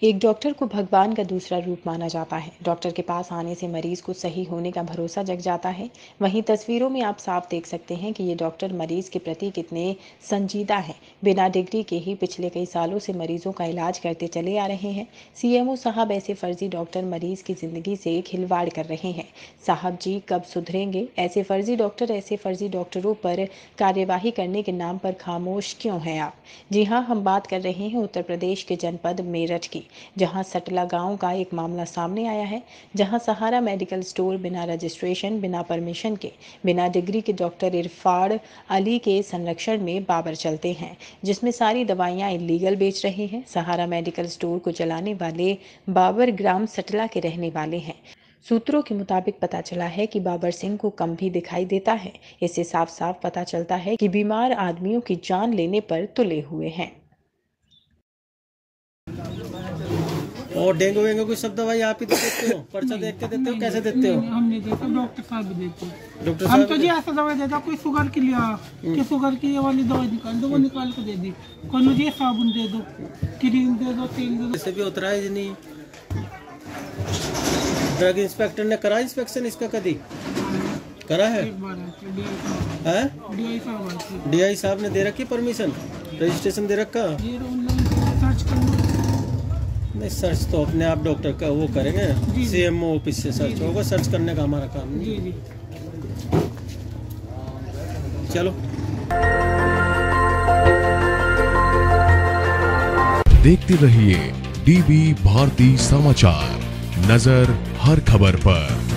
एक डॉक्टर को भगवान का दूसरा रूप माना जाता है। डॉक्टर के पास आने से मरीज को सही होने का भरोसा जग जाता है। वहीं तस्वीरों में आप साफ देख सकते हैं कि ये डॉक्टर मरीज के प्रति कितने संजीदा हैं। बिना डिग्री के ही पिछले कई सालों से मरीजों का इलाज करते चले आ रहे हैं। सीएमओ साहब ऐसे फर्जी डॉक्टर मरीज की जिंदगी से खिलवाड़ कर रहे हैं। साहब जी कब सुधरेंगे? ऐसे फर्जी डॉक्टरों पर कार्यवाही करने के नाम पर खामोश क्यों हैं आप? जी हाँ, हम बात कर रहे हैं उत्तर प्रदेश के जनपद मेरठ की, जहां सटला गांव का एक मामला सामने आया है, जहां सहारा मेडिकल स्टोर बिना रजिस्ट्रेशन, बिना परमिशन के, बिना डिग्री के डॉक्टर इरफान अली के संरक्षण में बाबर चलते हैं, जिसमें सारी दवाइयां इलीगल बेच रहे हैं। सहारा मेडिकल स्टोर को चलाने वाले बाबर ग्राम सटला के रहने वाले हैं। सूत्रों के मुताबिक पता चला है कि बाबर सिंह को कम भी दिखाई देता है। इससे साफ साफ पता चलता है कि बीमार आदमियों की जान लेने पर तुले हुए हैं। और डेंगू वेंगू की सब दवाई आप ही तो देते हो? पर्चा देख के देते हो? कैसे देते हो? हम नहीं देते, डॉक्टर साहब भी देते हैं। डॉक्टर हम साहब तो जी ऐसा दवाई देता, कोई शुगर के लिए कि शुगर की ये वाली दवाई निकाल दो, वो निकाल के दे दी। कोई मुझे साबुन दे दो, क्रीम दे दो, तेल दे दो। इससे भी उतरा है नहीं। ड्रग इंस्पेक्टर ने करा इंस्पेक्शन इसका? कभी करा है? एक बार डीआई साहब ने दे रखी परमिशन, रजिस्ट्रेशन दे रखा? ये ऑनलाइन सर्च करना नहीं, सर्च तो अपने आप डॉक्टर का वो करेंगे, सीएमओ ऑफिस से सर्च होगा, सर्च करने का हमारा काम नहीं। जी। चलो, देखते रहिए डीवी भारती समाचार, नजर हर खबर पर।